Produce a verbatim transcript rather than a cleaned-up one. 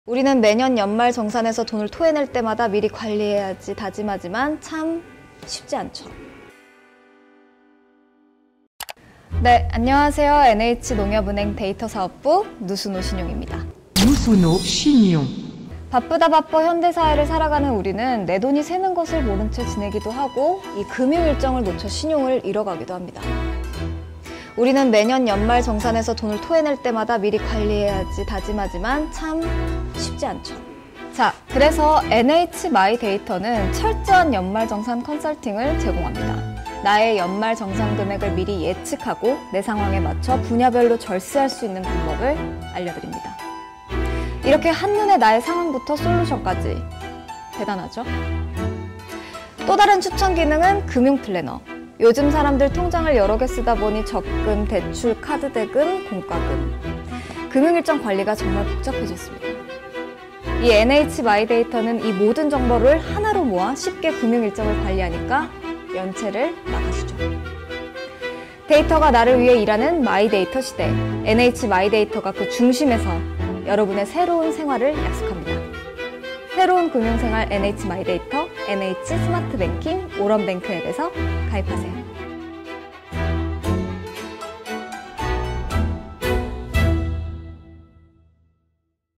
우리는 매년 연말 정산에서 돈을 토해낼 때마다 미리 관리해야지 다짐하지만 참 쉽지 않죠. 네, 안녕하세요. 엔에이치농협은행 데이터사업부 누순호 신용입니다. 누순호 신용. 바쁘다 바빠 현대사회를 살아가는 우리는 내 돈이 새는 것을 모른 채 지내기도 하고 이 금융 일정을 놓쳐 신용을 잃어가기도 합니다. 우리는 매년 연말 정산에서 돈을 토해낼 때마다 미리 관리해야지 다짐하지만 참 쉽지 않죠. 자, 그래서 엔에이치마이데이터는 철저한 연말 정산 컨설팅을 제공합니다. 나의 연말 정산 금액을 미리 예측하고 내 상황에 맞춰 분야별로 절세할 수 있는 방법을 알려드립니다. 이렇게 한눈에 나의 상황부터 솔루션까지. 대단하죠? 또 다른 추천 기능은 금융 플래너. 요즘 사람들 통장을 여러 개 쓰다 보니 적금, 대출, 카드 대금, 공과금. 금융일정 관리가 정말 복잡해졌습니다. 이 엔에이치마이데이터는 이 모든 정보를 하나로 모아 쉽게 금융일정을 관리하니까 연체를 나가시죠. 데이터가 나를 위해 일하는 마이데이터 시대. 엔에이치마이데이터가 그 중심에서 여러분의 새로운 생활을 약속합니다. 새로운 금융생활 엔에이치마이데이터, 엔에이치 스마트뱅킹, 오런뱅크 앱에서 가입하세요.